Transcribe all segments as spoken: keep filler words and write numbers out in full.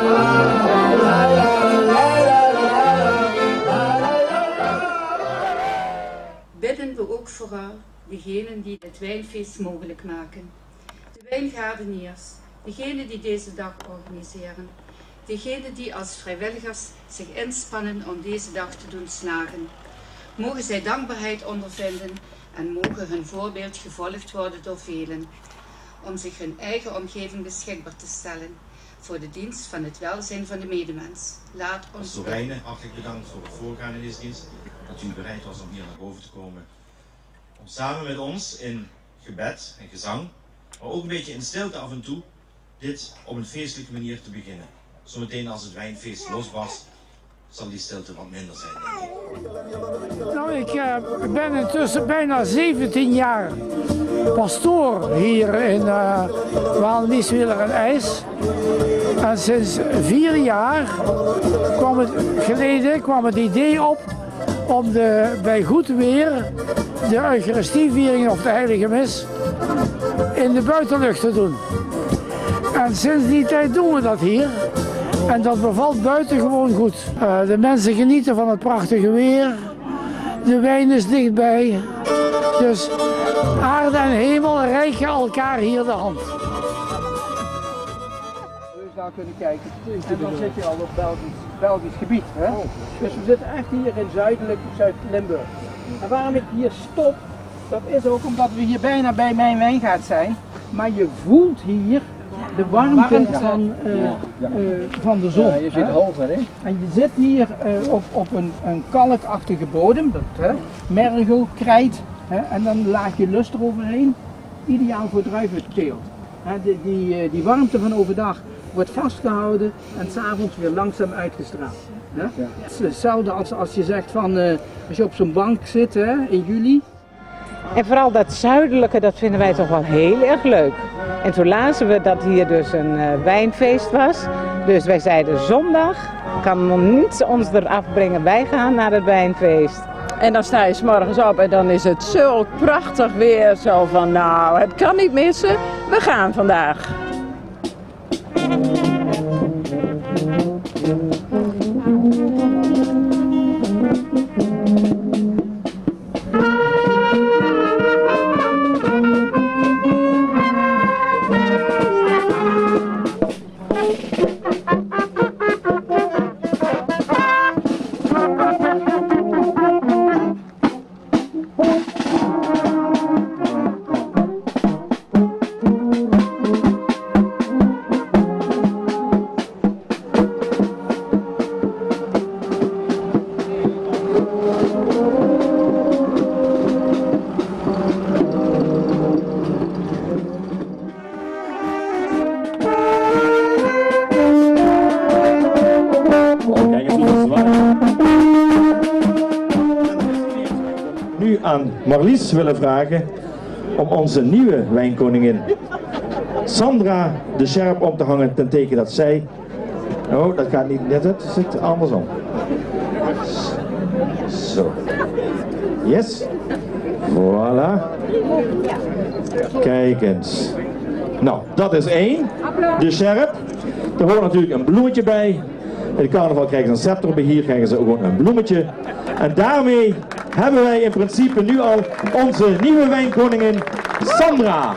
Bidden we ook vooral degenen die het wijnfeest mogelijk maken. De wijngaardeniers, degenen die deze dag organiseren, degenen die als vrijwilligers zich inspannen om deze dag te doen slagen. Mogen zij dankbaarheid ondervinden en mogen hun voorbeeld gevolgd worden door velen, om zich hun eigen omgeving beschikbaar te stellen voor de dienst van het welzijn van de medemens. Laat ons Sorijne, hartelijk bedankt voor het voorgaan in deze dienst, dat u bereid was om hier naar boven te komen. Om samen met ons in gebed en gezang, maar ook een beetje in stilte af en toe, dit op een feestelijke manier te beginnen. Zometeen als het wijnfeest losbarst, zal die stilte wat minder zijn, denk ik. Nou, ik uh, ben intussen bijna zeventien jaar pastoor hier in uh, Waalre-Nieswiller en IJs. En sinds vier jaar kwam het, geleden kwam het idee op om de, bij goed weer de Eucharistieviering of de Heilige Mis in de buitenlucht te doen. En sinds die tijd doen we dat hier. En dat bevalt buitengewoon goed. Uh, de mensen genieten van het prachtige weer. De wijn is dichtbij. Dus aarde en hemel reiken elkaar hier de hand. Dus daar kunnen kijken. En dan zit je al op Belgisch, Belgisch gebied. Hè? Dus we zitten echt hier in zuidelijk Zuid-Limburg. En waarom ik hier stop, dat is ook omdat we hier bijna bij mijn wijngaard zijn. Maar je voelt hier de warmte van, uh, uh, van de zon. Ja, je zit hoger, hè? En je zit hier uh, op, op een, een kalkachtige bodem, dat, hè? Mergel, krijt, hè? En dan laat je lust eroverheen. Ideaal voor druiventeelt. Die, die, die warmte van overdag wordt vastgehouden en 's avonds weer langzaam uitgestraald. Hè? Ja. Het is hetzelfde als, als je zegt van, uh, als je op zo'n bank zit, hè, in juli. En vooral dat zuidelijke, dat vinden wij toch wel heel erg leuk. En toen lazen we dat hier dus een uh, wijnfeest was. Dus wij zeiden zondag, kan niets ons eraf brengen, wij gaan naar het wijnfeest. En dan sta je 's morgens op en dan is het zulk prachtig weer. Zo van nou, het kan niet missen, we gaan vandaag. Nu aan Marlies willen vragen om onze nieuwe wijnkoningin Sandra de Scherp om te hangen ten teken dat zij... Oh, dat gaat niet net, het zit andersom. Zo. Yes. Voilà. Kijk eens. Nou, dat is één. De Scherp. Er hoort natuurlijk een bloemetje bij. In de carnaval krijgen ze een scepter, bij hier krijgen ze ook gewoon een bloemetje. En daarmee hebben wij in principe nu al onze nieuwe wijnkoningin Sandra.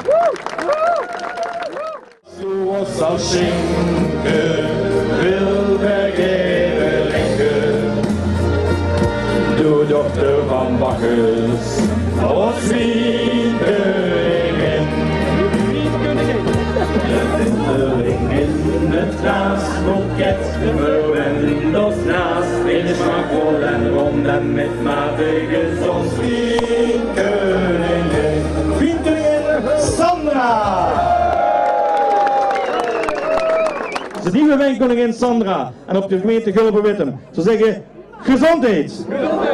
Zoals als zinken wil vergeven linken. Doe dochter van Bacchus, als vriendkoningin. De vindeling in het glaasboeket, verwend ons naast, in smakvol en rond en met matige zon. Vriendkoningin, vriendkoningin Sandra! De nieuwe wijnkoningin Sandra en op de gemeente Gulpen-Wittem. Ze zeggen gezondheid!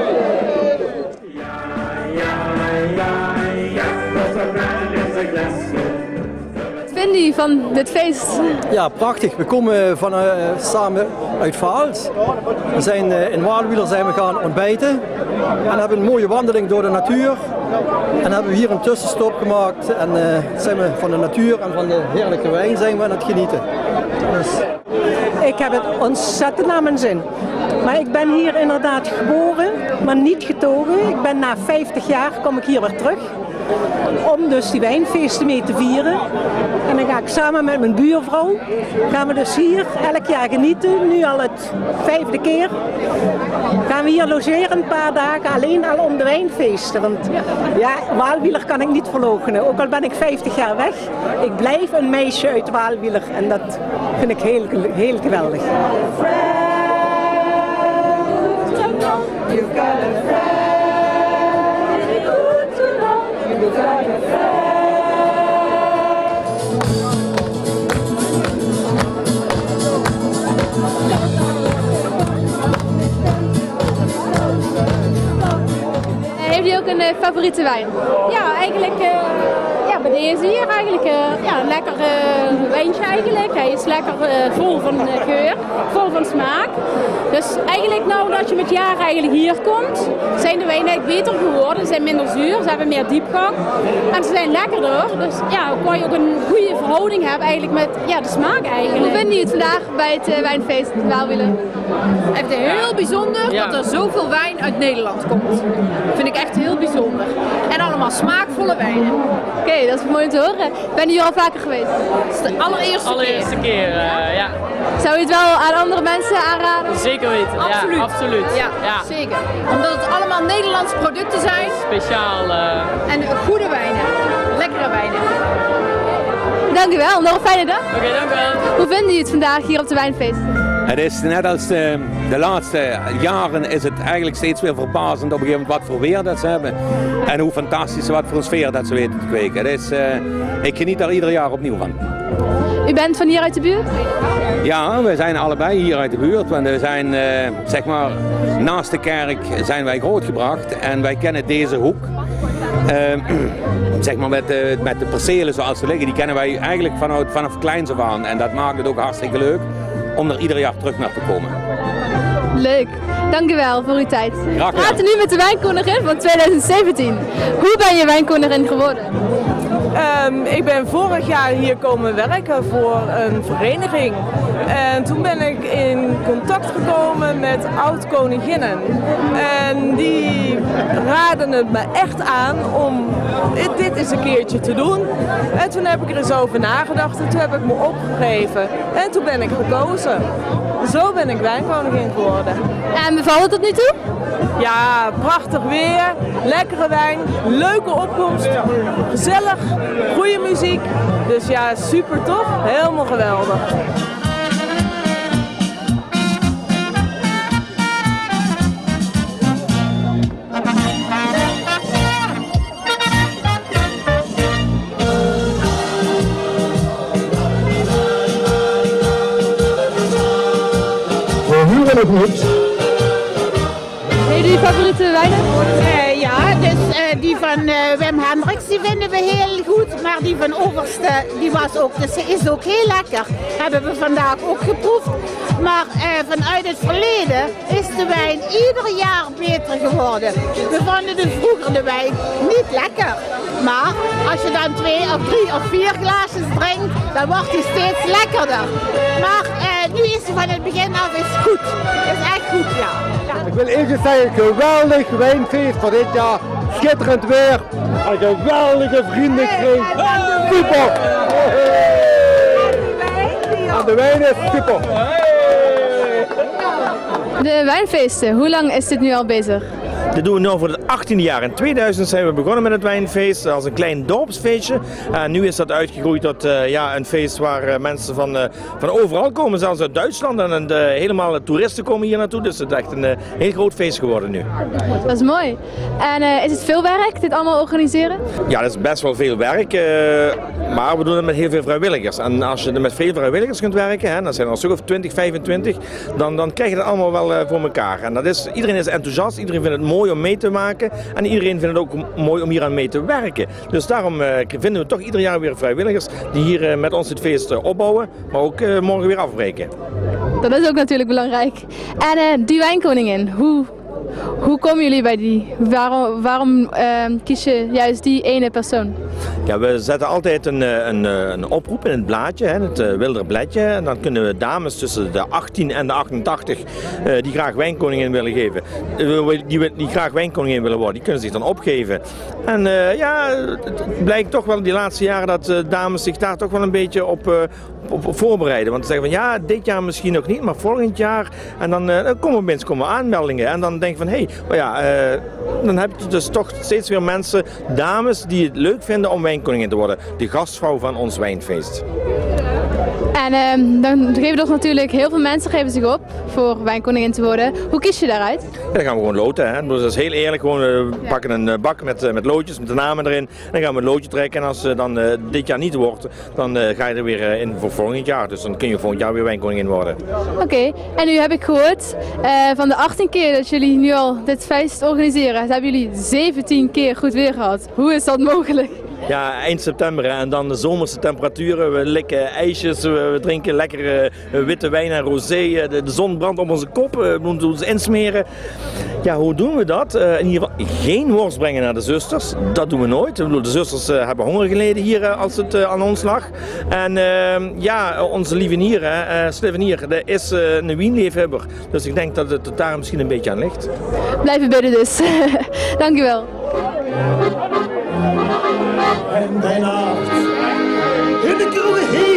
Wat vind je van dit feest? Ja, prachtig. We komen van, uh, samen uit Vaals. We zijn uh, in Waalwieler zijn we gaan ontbijten. En hebben een mooie wandeling door de natuur. En hebben we hier een tussenstop gemaakt. En uh, zijn we van de natuur en van de heerlijke wijn zijn we aan het genieten. Dus... ik heb het ontzettend naar mijn zin. Maar ik ben hier inderdaad geboren, maar niet getogen. Ik ben na vijftig jaar, kom ik hier weer terug. Om dus die wijnfeesten mee te vieren. En dan ga ik samen met mijn buurvrouw, gaan we dus hier elk jaar genieten. Nu al het vijfde keer. Gaan we hier logeren een paar dagen, alleen al om de wijnfeesten. Want ja, Waalwieler kan ik niet verloochenen. Ook al ben ik vijftig jaar weg. Ik blijf een meisje uit Waalwieler en dat vind ik heel, heel geweldig. You've got a friend, good to know. You've got a friend. Heeft u ook een uh, favoriete wijn? Ja, eigenlijk uh, ja, bij deze hier eigenlijk uh, ja, een lekker uh, wijntje eigenlijk. Hij is lekker uh, vol van uh, geur, vol van smaak. Dus eigenlijk nou dat je met jaren eigenlijk hier komt, zijn de wijnen eigenlijk beter geworden. Ze zijn minder zuur, ze hebben meer diepgang en ze zijn lekkerder. Dus ja, dan kan je ook een goede verhouding hebben eigenlijk met ja, de smaak eigenlijk. Hoe vinden jullie het vandaag bij het uh, wijnfeest Waalwieler? Het is heel bijzonder ja. dat er zoveel wijn uit Nederland komt. Dat vind ik echt heel bijzonder. En allemaal smaakvolle wijnen. Oké, okay, dat is mooi om te horen. Ben je hier al vaker geweest? Het is de allereerste, allereerste keer. keer uh, ja. Zou je het wel aan andere mensen aanraden? Zeker weten, absoluut. Ja, absoluut. Ja, ja, zeker. Omdat het allemaal Nederlandse producten zijn. Speciaal. Uh... En goede wijnen. Lekkere wijnen. Dank u wel, nog een fijne dag. Oké, okay, dank u wel. Hoe vinden jullie het vandaag hier op de wijnfeest? Het is net als de, de laatste jaren is het eigenlijk steeds weer verbazend op een gegeven moment wat voor weer dat ze hebben. En hoe fantastisch wat voor een sfeer dat ze weten te kweken. Het is, uh, ik geniet er ieder jaar opnieuw van. U bent van hier uit de buurt? Ja, we zijn allebei hier uit de buurt. Want we zijn, uh, zeg maar, naast de kerk zijn wij grootgebracht en wij kennen deze hoek. Uh, zeg maar met de, met de percelen zoals ze liggen, die kennen wij eigenlijk vanaf, vanaf kleins af aan. En dat maakt het ook hartstikke leuk om er ieder jaar terug naar te komen. Leuk, dank u wel voor uw tijd. Graag We praten nu met de wijnkoningin van tweeduizend zeventien. Hoe ben je wijnkoningin geworden? Um, ik ben vorig jaar hier komen werken voor een vereniging. En toen ben ik in contact gekomen met oud-koninginnen. En die raadden het me echt aan om dit eens een keertje te doen. En toen heb ik er eens over nagedacht en toen heb ik me opgegeven. En toen ben ik gekozen. Zo ben ik wijnkoningin geworden. En bevalt het tot nu toe? Ja, prachtig weer, lekkere wijn, leuke opkomst, gezellig, goede muziek. Dus ja, super toch? Helemaal geweldig. We huren het niet. Heeft u favoriete wijnen? Uh, ja, dus uh, die van uh, Wim Hendricks die vinden we heel goed, maar die van Overste die was ook, dus ze is ook heel lekker. Hebben we vandaag ook geproefd. Maar uh, vanuit het verleden is de wijn ieder jaar beter geworden. We vonden dus vroeger de wijn niet lekker. Maar als je dan twee of drie of vier glaasjes drinkt, dan wordt hij steeds lekkerder. Maar uh, nu is hij van het begin af is goed. Is echt goed, ja. ja. Ik wil eerst zeggen, geweldig wijnfeest voor dit jaar. Schitterend weer. Een geweldige vriendenkring. Super! En de wijn is super. De wijnfeesten, hoe lang is dit nu al bezig? Dit doen we nu voor het achttiende jaar. In tweeduizend zijn we begonnen met het wijnfeest als een klein dorpsfeestje. En nu is dat uitgegroeid tot uh, ja, een feest waar uh, mensen van, uh, van overal komen, zelfs uit Duitsland. En uh, helemaal uh, toeristen komen hier naartoe. Dus het is echt een uh, heel groot feest geworden nu. Dat is mooi. En uh, is het veel werk, dit allemaal organiseren? Ja, dat is best wel veel werk. Uh, maar we doen het met heel veel vrijwilligers. En als je er met veel vrijwilligers kunt werken, hè, dan zijn er een stuk of twintig, vijfentwintig, dan, dan krijg je dat allemaal wel uh, voor elkaar. En dat is, iedereen is enthousiast, iedereen vindt het mooi om mee te maken en iedereen vindt het ook mooi om hier aan mee te werken. Dus daarom uh, vinden we toch ieder jaar weer vrijwilligers die hier uh, met ons het feest uh, opbouwen, maar ook uh, morgen weer afbreken. Dat is ook natuurlijk belangrijk. En uh, die wijnkoningin, hoe, hoe komen jullie bij die? Waarom, waarom uh, kies je juist die ene persoon? Ja, we zetten altijd een, een, een oproep in het blaadje, hè, het uh, Wilderbladje. En dan kunnen we dames tussen de achttien en de achtentachtig uh, die graag wijnkoningin willen geven, uh, die, die graag wijnkoningin willen worden, die kunnen zich dan opgeven. En uh, ja, het blijkt toch wel die laatste jaren dat uh, dames zich daar toch wel een beetje op, uh, op, op voorbereiden. Want ze zeggen van ja, dit jaar misschien nog niet, maar volgend jaar. En dan, uh, dan komen opeens komen aanmeldingen. En dan denk je van hé, hey, oh ja, uh, dan heb je dus toch steeds weer mensen, dames, die het leuk vinden om wijnkoningin te worden. De gastvrouw van ons wijnfeest. En uh, dan geven toch natuurlijk heel veel mensen geven zich op voor wijnkoningin te worden. Hoe kies je daaruit? Ja, dan gaan we gewoon loten. Hè. Dus dat is heel eerlijk. Gewoon, uh, we ja. pakken een uh, bak met, uh, met loodjes, met de namen erin. Dan gaan we een loodje trekken. En als het uh, dan uh, dit jaar niet wordt, dan uh, ga je er weer uh, in voor volgend jaar. Dus dan kun je volgend jaar weer wijnkoningin worden. Oké, okay. En nu heb ik gehoord uh, van de achttien keer dat jullie nu al dit feest organiseren, hebben jullie zeventien keer goed weer gehad. Hoe is dat mogelijk? Ja, eind september en dan de zomerse temperaturen. We likken ijsjes, we drinken lekkere witte wijn en rosé. De, de zon brandt op onze kop, we moeten ons insmeren. Ja, hoe doen we dat? Uh, in ieder geval geen worst brengen naar de zusters. Dat doen we nooit. Ik bedoel, de zusters uh, hebben honger geleden hier uh, als het uh, aan ons lag. En uh, ja, onze lieve nier, uh, Slivenier, dat is uh, een wienliefhebber. Dus ik denk dat het daar misschien een beetje aan ligt. Blijven bidden dus. Dank u wel. En bij nacht in de kroeg